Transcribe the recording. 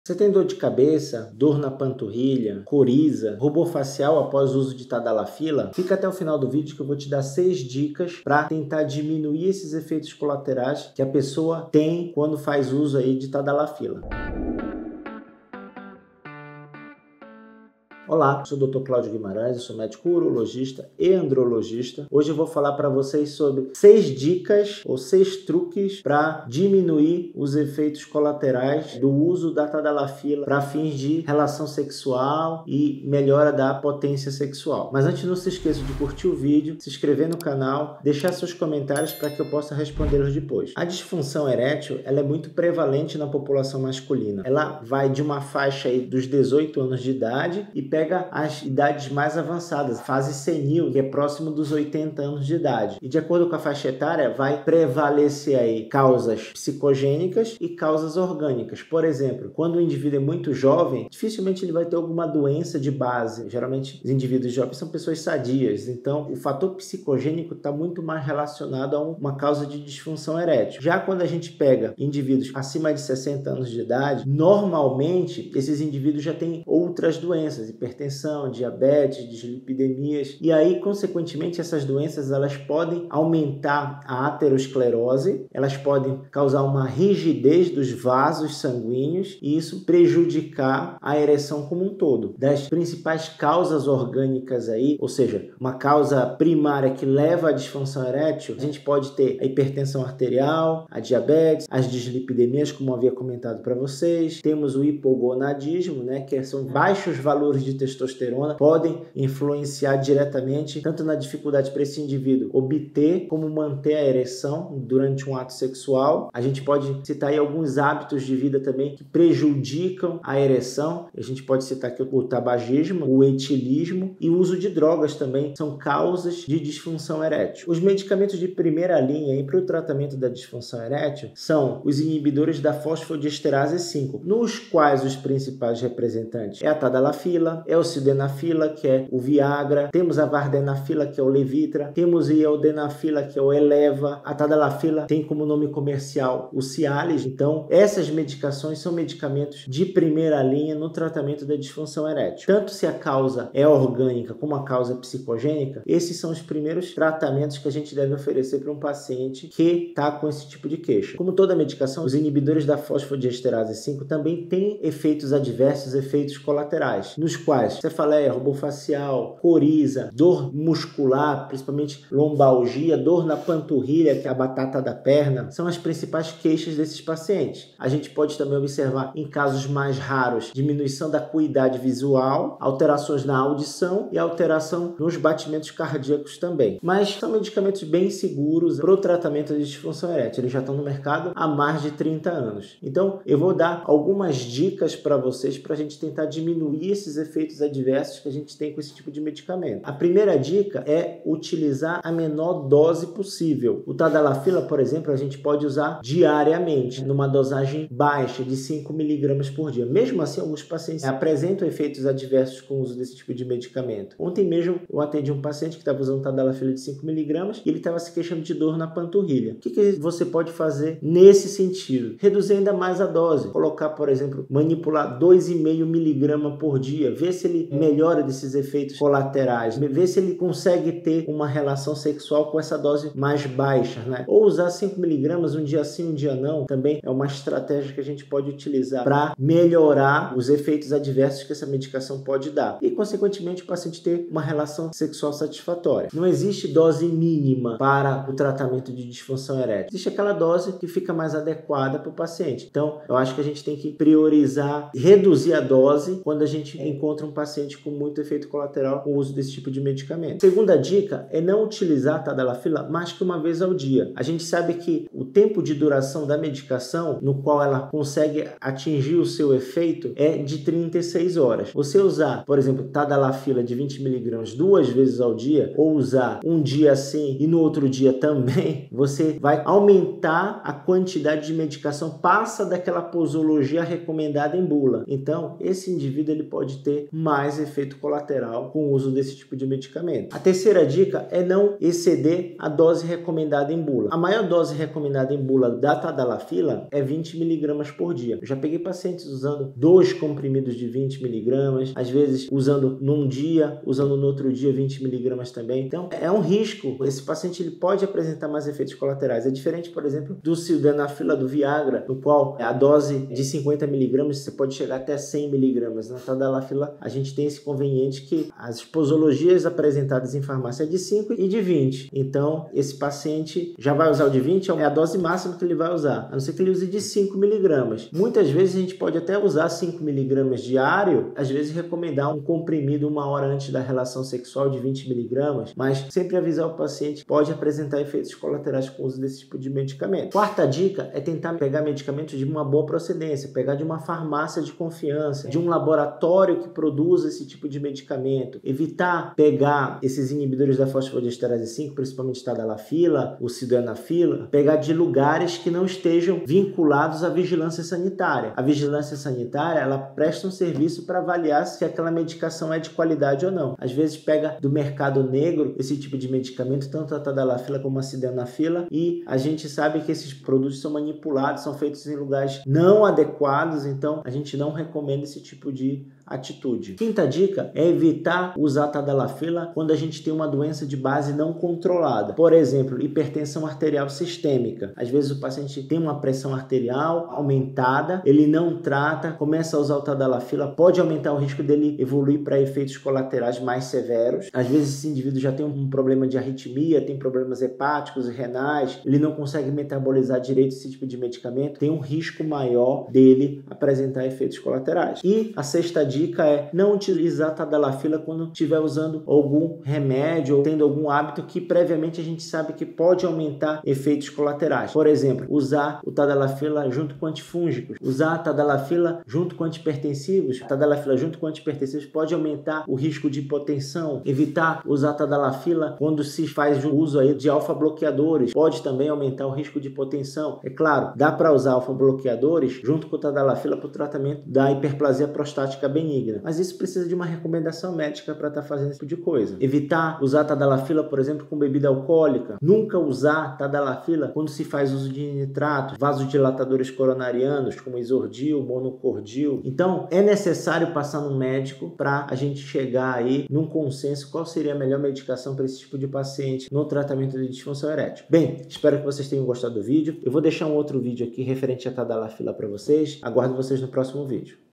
Você tem dor de cabeça, dor na panturrilha, coriza, rubor facial após o uso de tadalafila? Fica até o final do vídeo que eu vou te dar 6 dicas para tentar diminuir esses efeitos colaterais que a pessoa tem quando faz uso aí de tadalafila. Olá, sou o Dr. Cláudio Guimarães, eu sou médico urologista e andrologista. Hoje eu vou falar para vocês sobre 6 dicas ou 6 truques para diminuir os efeitos colaterais do uso da tadalafila para fins de relação sexual e melhora da potência sexual. Mas antes, não se esqueça de curtir o vídeo, se inscrever no canal, deixar seus comentários para que eu possa respondê-los depois. A disfunção erétil ela é muito prevalente na população masculina. Ela vai de uma faixa aí dos 18 anos de idade e pega as idades mais avançadas, fase senil, que é próximo dos 80 anos de idade. E de acordo com a faixa etária, vai prevalecer aí causas psicogênicas e causas orgânicas. Por exemplo, quando o indivíduo é muito jovem, dificilmente ele vai ter alguma doença de base. Geralmente, os indivíduos jovens são pessoas sadias. Então, o fator psicogênico está muito mais relacionado a uma causa de disfunção erétil. Já quando a gente pega indivíduos acima de 60 anos de idade, normalmente, esses indivíduos já têm outras doenças, hipertensão, diabetes, dislipidemias, e aí, consequentemente, essas doenças elas podem aumentar a aterosclerose, elas podem causar uma rigidez dos vasos sanguíneos e isso prejudicar a ereção como um todo. Das principais causas orgânicas aí, ou seja, uma causa primária que leva à disfunção erétil, a gente pode ter a hipertensão arterial, a diabetes, as dislipidemias, como eu havia comentado para vocês, temos o hipogonadismo, né, que são baixos valores de testosterona, podem influenciar diretamente tanto na dificuldade para esse indivíduo obter como manter a ereção durante um ato sexual. A gente pode citar aí alguns hábitos de vida também que prejudicam a ereção. A gente pode citar aqui o tabagismo, o etilismo e o uso de drogas também são causas de disfunção erétil. Os medicamentos de primeira linha para o tratamento da disfunção erétil são os inibidores da fosfodiesterase 5, nos quais os principais representantes é a tadalafila, é o sildenafila, que é o Viagra, temos a vardenafila, que é o Levitra, temos o iodenafila, que é o Eleva, a tadalafila tem como nome comercial o Cialis. Então, essas medicações são medicamentos de primeira linha no tratamento da disfunção erétil. Tanto se a causa é orgânica como a causa psicogênica, esses são os primeiros tratamentos que a gente deve oferecer para um paciente que está com esse tipo de queixa. Como toda medicação, os inibidores da fosfodiesterase 5 também têm efeitos adversos, efeitos colaterais, nos quais cefaleia, rubor facial, coriza, dor muscular, principalmente lombalgia, dor na panturrilha, que é a batata da perna, são as principais queixas desses pacientes. A gente pode também observar, em casos mais raros, diminuição da acuidade visual, alterações na audição e alteração nos batimentos cardíacos também. Mas são medicamentos bem seguros para o tratamento de disfunção erétil. Eles já estão no mercado há mais de 30 anos. Então, eu vou dar algumas dicas para vocês para a gente tentar diminuir esses efeitos adversos que a gente tem com esse tipo de medicamento. A primeira dica é utilizar a menor dose possível. O tadalafila, por exemplo, a gente pode usar diariamente, numa dosagem baixa de 5 mg por dia. Mesmo assim, alguns pacientes apresentam efeitos adversos com o uso desse tipo de medicamento. Ontem mesmo, eu atendi um paciente que estava usando tadalafila de 5 mg e ele estava se queixando de dor na panturrilha. O que você pode fazer nesse sentido? Reduzir ainda mais a dose. Colocar, por exemplo, manipular 2,5 mg por dia, ver se ele melhora desses efeitos colaterais, ver se ele consegue ter uma relação sexual com essa dose mais baixa, né? Ou usar 5 mg um dia sim, um dia não, também é uma estratégia que a gente pode utilizar para melhorar os efeitos adversos que essa medicação pode dar e, consequentemente, o paciente ter uma relação sexual satisfatória. Não existe dose mínima para o tratamento de disfunção erétil. Existe aquela dose que fica mais adequada para o paciente. Então, eu acho que a gente tem que priorizar, reduzir a dose quando a gente encontra um paciente com muito efeito colateral com o uso desse tipo de medicamento. Segunda dica é não utilizar a tadalafila mais que uma vez ao dia. A gente sabe que o tempo de duração da medicação no qual ela consegue atingir o seu efeito é de 36 horas. Você usar, por exemplo, tadalafila de 20 mg 2 vezes ao dia ou usar um dia sim e no outro dia também, você vai aumentar a quantidade de medicação, passa daquela posologia recomendada em bula. Então, esse indivíduo indivíduo ele pode ter mais efeito colateral com o uso desse tipo de medicamento. A terceira dica é não exceder a dose recomendada em bula. A maior dose recomendada em bula da tadalafila é 20 mg por dia. Eu já peguei pacientes usando 2 comprimidos de 20 mg, às vezes usando num dia, usando no outro dia 20 mg também. Então, é um risco. Esse paciente ele pode apresentar mais efeitos colaterais. É diferente, por exemplo, do sildenafila, do Viagra, no qual a dose de 50 mg você pode chegar até 100 mg. Na tadalafila, a gente tem esse conveniente que as posologias apresentadas em farmácia é de 5 e de 20. Então, esse paciente já vai usar o de 20, é a dose máxima que ele vai usar, a não ser que ele use de 5 mg. Muitas vezes a gente pode até usar 5 mg diário, às vezes recomendar um comprimido 1 hora antes da relação sexual de 20 mg, mas sempre avisar o paciente pode apresentar efeitos colaterais com o uso desse tipo de medicamento. Quarta dica é tentar pegar medicamentos de uma boa procedência, pegar de uma farmácia de confiança, de um laboratório que produz esse tipo de medicamento, evitar pegar esses inibidores da fosfodiesterase 5, principalmente tadalafila, o sildenafila, pegar de lugares que não estejam vinculados à vigilância sanitária. A vigilância sanitária, ela presta um serviço para avaliar se aquela medicação é de qualidade ou não. Às vezes pega do mercado negro esse tipo de medicamento, tanto a tadalafila como a sildenafila, e a gente sabe que esses produtos são manipulados, são feitos em lugares não adequados, então a gente não recomenda esse tipo de atitude. Quinta dica é evitar usar tadalafila quando a gente tem uma doença de base não controlada. Por exemplo, hipertensão arterial sistêmica. Às vezes o paciente tem uma pressão arterial aumentada, ele não trata, começa a usar o tadalafila, pode aumentar o risco dele evoluir para efeitos colaterais mais severos. Às vezes esse indivíduo já tem um problema de arritmia, tem problemas hepáticos e renais, ele não consegue metabolizar direito esse tipo de medicamento, tem um risco maior dele apresentar efeitos colaterais. E a sexta dica é não utilizar tadalafila quando estiver usando algum remédio ou tendo algum hábito que previamente a gente sabe que pode aumentar efeitos colaterais. Por exemplo, usar o tadalafila junto com antifúngicos, usar a tadalafila junto com antipertensivos. Tadalafila junto com antipertensivos pode aumentar o risco de hipotensão. Evitar usar tadalafila quando se faz uso aí de alfa-bloqueadores, pode também aumentar o risco de hipotensão. É claro, dá para usar alfa-bloqueadores junto com o tadalafila para o tratamento da hiperplasia prostática benigna, mas isso precisa de uma recomendação médica para estar fazendo esse tipo de coisa. Evitar usar tadalafila, por exemplo, com bebida alcoólica. Nunca usar tadalafila quando se faz uso de nitratos, vasodilatadores coronarianos, como isordil, monocordil. Então, é necessário passar no médico para a gente chegar aí num consenso qual seria a melhor medicação para esse tipo de paciente no tratamento de disfunção erétil. Bem, espero que vocês tenham gostado do vídeo. Eu vou deixar um outro vídeo aqui referente a tadalafila para vocês. Aguardo vocês no próximo vídeo.